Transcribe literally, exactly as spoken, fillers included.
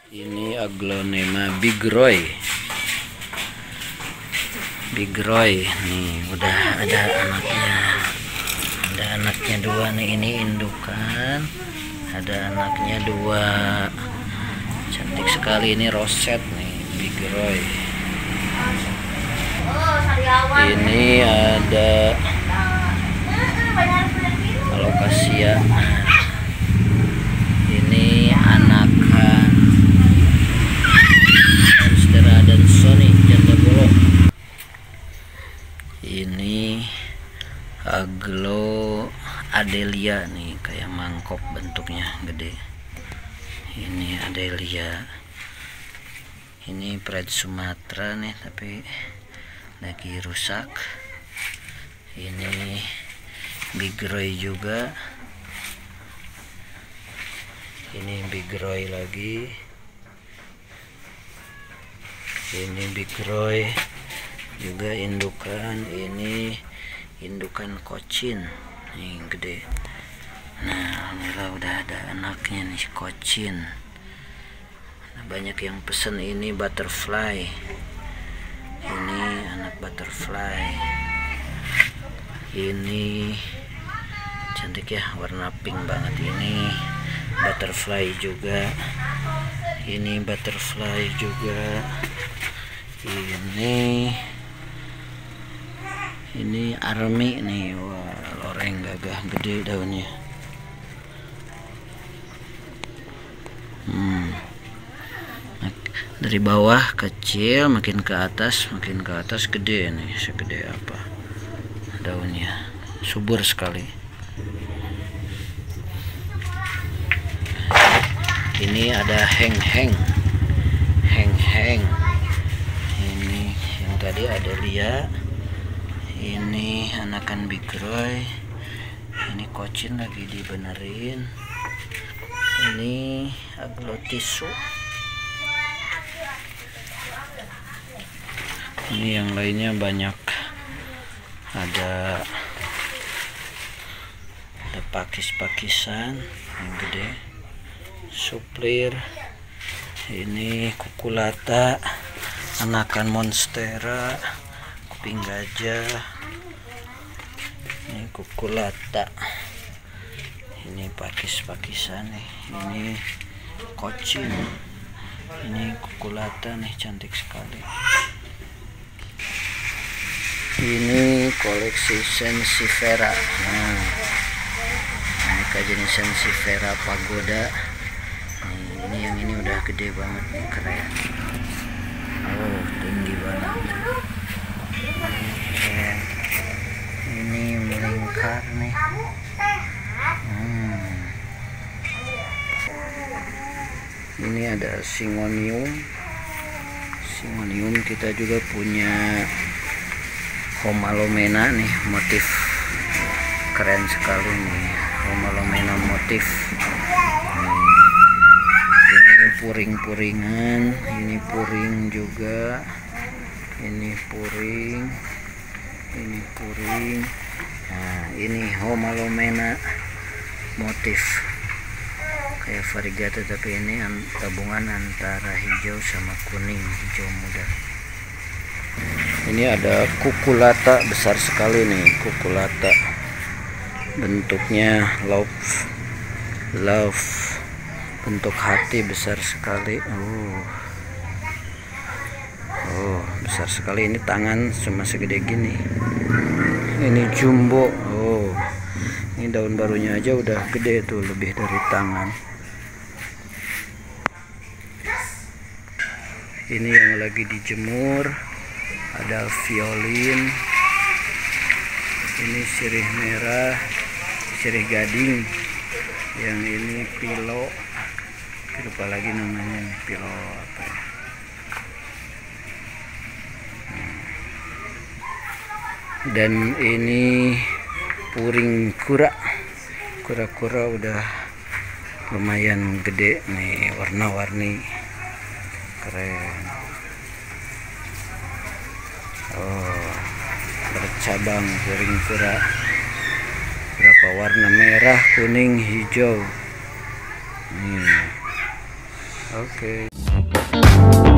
Ini Aglonema bigroy. Bigroy nih udah ada anaknya. Ada anaknya dua nih, ini indukan. Ada anaknya dua. Cantik sekali ini roset nih, bigroy. Ini ada alocasia. Ini anakan monstera dan Sony janda bolong. Ini Aglo Adelia nih, kayak mangkok bentuknya gede. Ini Adelia. Ini Pride Sumatera nih, tapi lagi rusak. Ini bigroy juga. Ini bigroy lagi. Ini bigroy juga indukan. Ini indukan kocin nih gede. Nah, alhamdulillah udah ada anaknya nih, kocin. Nah, banyak yang pesen ini butterfly. Ini anak butterfly. Ini cantik ya, warna pink banget. Ini butterfly juga. Ini butterfly juga. Ini ini army nih. Wah, loreng gagah gede daunnya. Hmm. Dari bawah kecil, makin ke atas, makin ke atas gede nih. Segede apa daunnya, subur sekali. Ini ada heng-heng, heng-heng. Ini yang tadi ada lia. Ini anakan bigroy. Ini kocin lagi dibenerin. Ini aglotisu. Ini yang lainnya banyak. Ada ada pakis-pakisan yang gede. Suplir. Ini kukulata, anakan monstera, kuping gajah. Ini kukulata. Ini pakis-pakisan nih. Ini kocin. Ini kukulata nih, cantik sekali. Ini koleksi Sensifera. Nah, ini jenis Sensifera pagoda. Nih, ini yang ini udah gede banget nih, keren. Oh, tinggi banget. Keren. Ini melingkar nih. Hmm. Ini ada Syngonium. Syngonium kita juga punya Homalomena nih, motif keren sekali nih, Homalomena motif. Nih, ini puring-puringan, ini puring juga, ini puring, ini puring. Nah, ini Homalomena motif kayak variegata, tapi ini gabungan antara hijau sama kuning, hijau muda. Ini ada kukulata besar sekali nih, kukulata. Bentuknya love, love, bentuk hati besar sekali. Oh, oh besar sekali. Ini tangan cuma segede gini. Ini jumbo. Oh, ini daun barunya aja udah gede tuh, lebih dari tangan. Ini yang lagi dijemur. Ada violin. Ini sirih merah, sirih gading. Yang ini pilo. Lupa lagi namanya, pilo apa ya. Dan ini puring kura. Kura-kura udah lumayan gede nih, warna-warni, keren. Oh, bercabang puring kura. Berapa warna, merah, kuning, hijau. Nih. Oke. Okay. ya.